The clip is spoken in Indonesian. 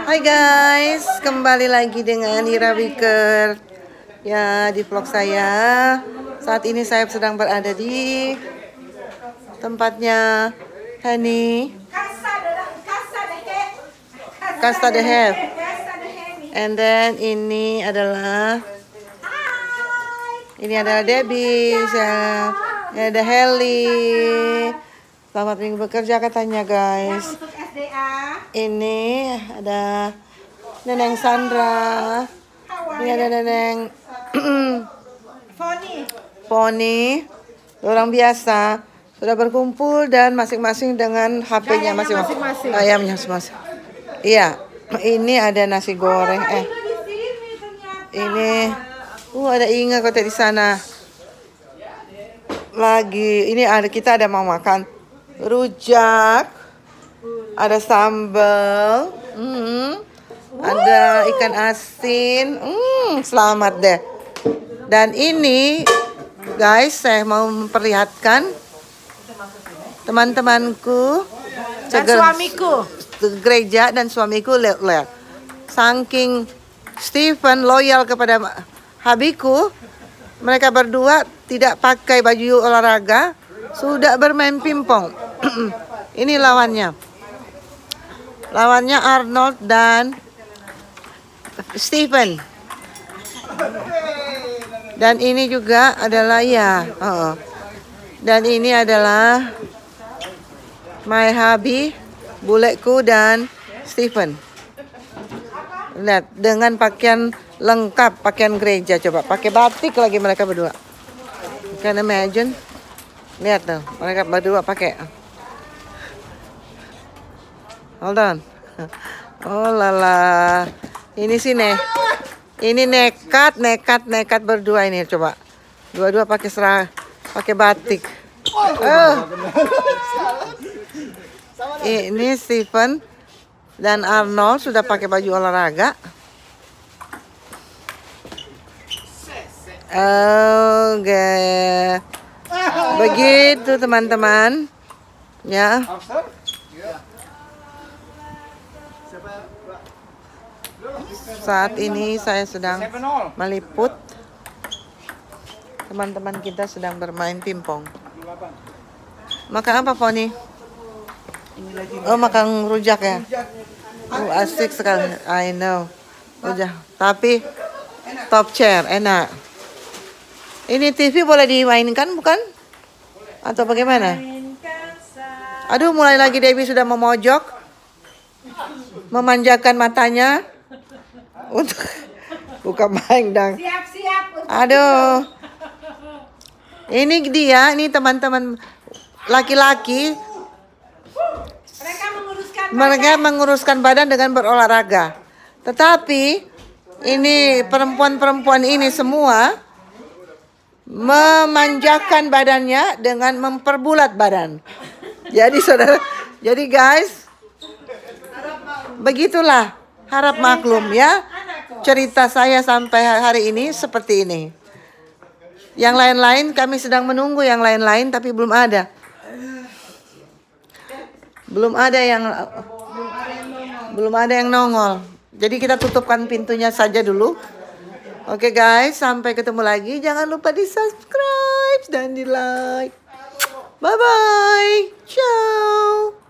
Hai guys, kembali lagi dengan Ira Wicker ya di vlog saya. Saat ini saya sedang berada di tempatnya Hani Casa de Have. And then ini adalah Debbie ya. Ada Heli. Selamat minggu bekerja katanya guys. Untuk SDA. Ini ada Neneng Sandra. Ini ada Neneng Poni. Orang biasa sudah berkumpul dan masing-masing dengan HP-nya masing-masing. Ayamnya masing-masing. Iya, ini ada nasi goreng. Ini ada Inga kota di sana. Lagi ini kita ada mau makan rujak, ada sambal, ada ikan asin, selamat deh. Dan ini guys, saya mau memperlihatkan teman-temanku Dan suamiku gereja dan suamiku lihat. Saking Stephen loyal kepada Habiku, mereka berdua tidak pakai baju olahraga, sudah bermain pingpong. Ini lawannya. Lawannya Arnold dan Stephen. Dan ini juga adalah Dan ini adalah my hubby, buleku dan Stephen. Lihat dengan pakaian lengkap, pakaian gereja. Coba pakai batik lagi mereka berdua. Can imagine? Lihat tuh, mereka berdua pakai. Hold on. Oh lala. Ini sih ini nekat berdua ini coba. Dua-dua pakai batik. Ini Stephen dan Arnold sudah pakai baju olahraga. Oke. Begitu teman-teman. Ya. Saat ini saya sedang meliput teman-teman kita sedang bermain pingpong. Makan apa, Poni? Oh, makan rujak ya. Asik sekali. I know. Rujak. Tapi top chair, enak. Ini TV boleh dimainkan bukan? Atau bagaimana? Aduh, mulai lagi Debbie sudah memojok. Memanjakan matanya. Untuk buka main dong. Siap-siap. Aduh. Ini dia, ini teman-teman laki-laki. Mereka menguruskan badan dengan berolahraga. Tetapi ini perempuan-perempuan ini semua memanjakan badannya dengan memperbulat badan. Jadi saudara, jadi guys, begitulah harap maklum ya. Cerita saya sampai hari ini seperti ini. Yang lain-lain kami sedang menunggu yang lain-lain tapi belum ada. Belum ada yang nongol. Jadi kita tutupkan pintunya saja dulu. Oke guys, sampai ketemu lagi. Jangan lupa di subscribe dan di like. Bye bye. Ciao.